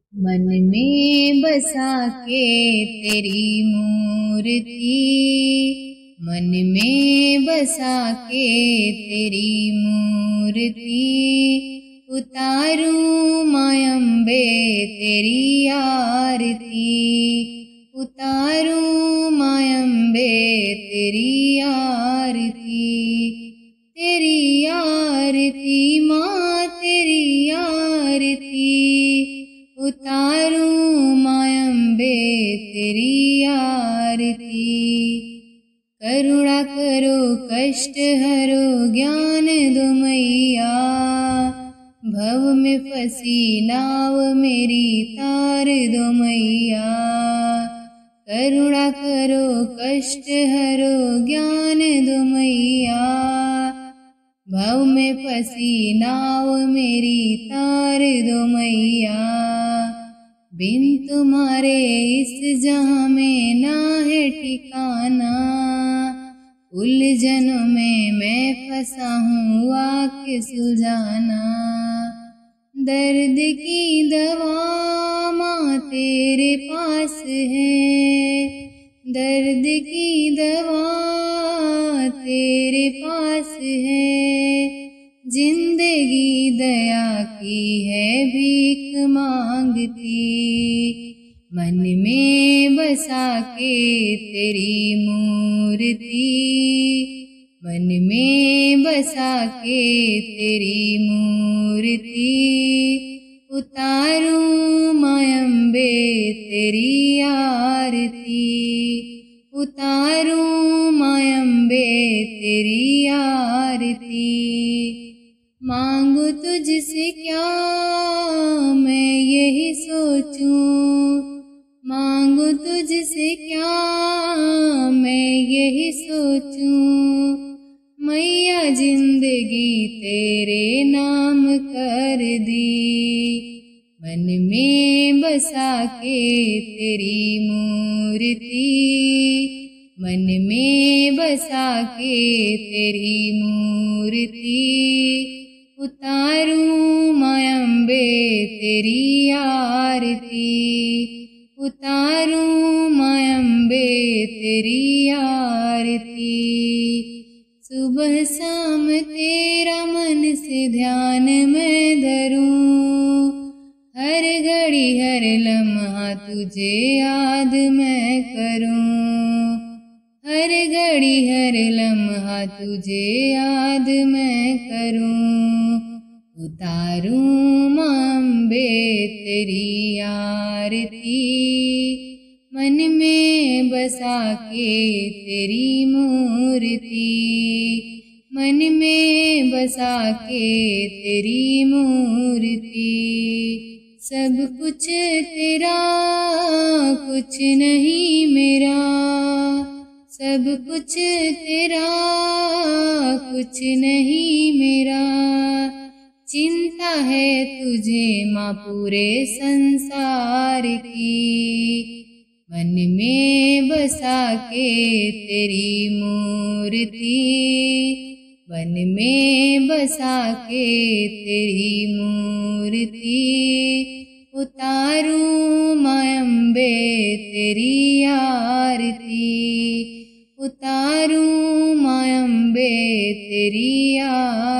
मन में बसा के तेरी मूर्ति, मन में बसा के तेरी मूर्ति, उतारूं माँ अम्बे तेरी आरती, उतारूं माँ अम्बे तेरी आरती, तेरी आरती माँ तेरी आरती, उतारूं माँ अम्बे तेरी आरती। करुणा करो कष्ट हरो ज्ञान दो मैया, भव में फंसी नाव मेरी तार दो मैया। करुणा करो कष्ट हरो ज्ञान दो मैया, भव में फंसी नाव मेरी तार दो मैया। बिन तुम्हारे इस जहाँ में ना है ठिकाना, उलझनों में मैं फंसा हूँ आके सुलझाना। दर्द की दवा माँ तेरे पास है, दर्द की दवा तेरे पास है। जिंदगी दया की है भीख मांगती, मन में बसा के तेरी मूर्ति, मन में बसा के तेरी मूर्ति, उतारूं माँ अम्बे तेरी आरती, उतारूं माँ अम्बे तेरी आरती। मांगू तुझसे क्या मैं यही सोचूं, मांगू तुझसे क्या मैं यही सोचूं। मैया जिंदगी तेरे नाम कर दी, मन में बसा के तेरी मूर्ति, मन में बसा के तेरी मूर्ति, उतारूं माँ अम्बे तेरी आरती, उतारूं माँ अम्बे तेरी आरती। सुबह शाम तेरा मन से ध्यान मैं धरूं, हर घड़ी हर लम्हा तुझे याद मैं करूं, हर घड़ी हर लम्हा तुझे याद मैं करूं। उतारूं माँ अम्बे तेरी आरती, मन में बसा के तेरी मूर्ति, मन में बसा के तेरी मूर्ति। सब कुछ तेरा कुछ नहीं मेरा, सब कुछ तेरा कुछ नहीं मेरा। चिंता है तुझे माँ पूरे संसार की, मन में बसा के तेरी मूर्ति, मन में बसा के तेरी मूर्ति, उतारूं माँ अम्बे तेरी आरती, उतारूं माँ अम्बे तेरी आरती।